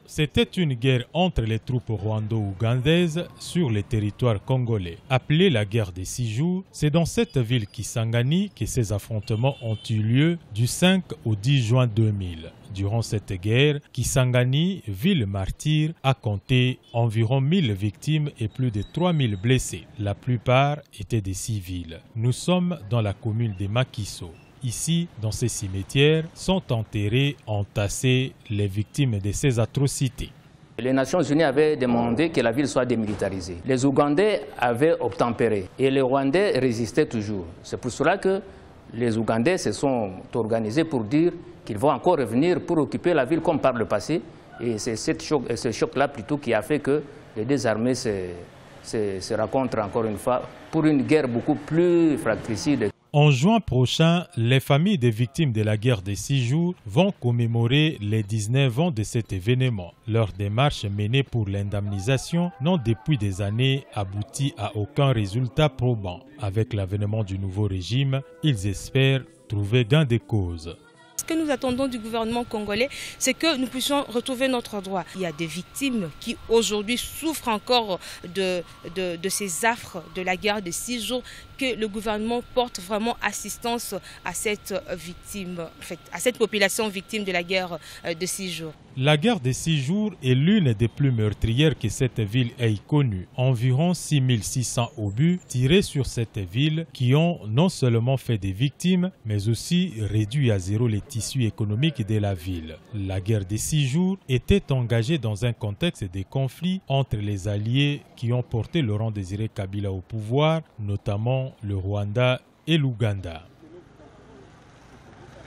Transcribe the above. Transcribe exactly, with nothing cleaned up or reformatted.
C'était une guerre entre les troupes rwando-ougandaises sur le territoire congolais. Appelée la guerre des six jours, c'est dans cette ville Kisangani que ces affrontements ont eu lieu du cinq au dix juin deux mille. Durant cette guerre, Kisangani, ville martyre, a compté environ mille victimes et plus de trois mille blessés. La plupart étaient des civils. Nous sommes dans la commune de Makiso. Ici, dans ces cimetières, sont enterrés, entassés les victimes de ces atrocités. Les Nations Unies avaient demandé que la ville soit démilitarisée. Les Ougandais avaient obtempéré et les Rwandais résistaient toujours. C'est pour cela que les Ougandais se sont organisés pour dire qu'ils vont encore revenir pour occuper la ville comme par le passé. Et c'est ce choc-là plutôt qui a fait que les deux armées se, se, se rencontrent encore une fois pour une guerre beaucoup plus fratricide. En juin prochain, les familles des victimes de la guerre des six jours vont commémorer les dix-neuf ans de cet événement. Leur démarche menée pour l'indemnisation n'ont depuis des années abouti à aucun résultat probant. Avec l'avènement du nouveau régime, ils espèrent trouver gain de cause. Ce que nous attendons du gouvernement congolais, c'est que nous puissions retrouver notre droit. Il y a des victimes qui aujourd'hui souffrent encore de, de, de ces affres de la guerre de six jours, que le gouvernement porte vraiment assistance à cette victime, en fait, à cette population victime de la guerre de six jours. La guerre des six jours est l'une des plus meurtrières que cette ville ait connue. Environ six mille six cents obus tirés sur cette ville qui ont non seulement fait des victimes, mais aussi réduit à zéro les tissus économiques de la ville. La guerre des six jours était engagée dans un contexte de conflit entre les alliés qui ont porté Laurent Désiré Kabila au pouvoir, notamment le Rwanda et l'Ouganda.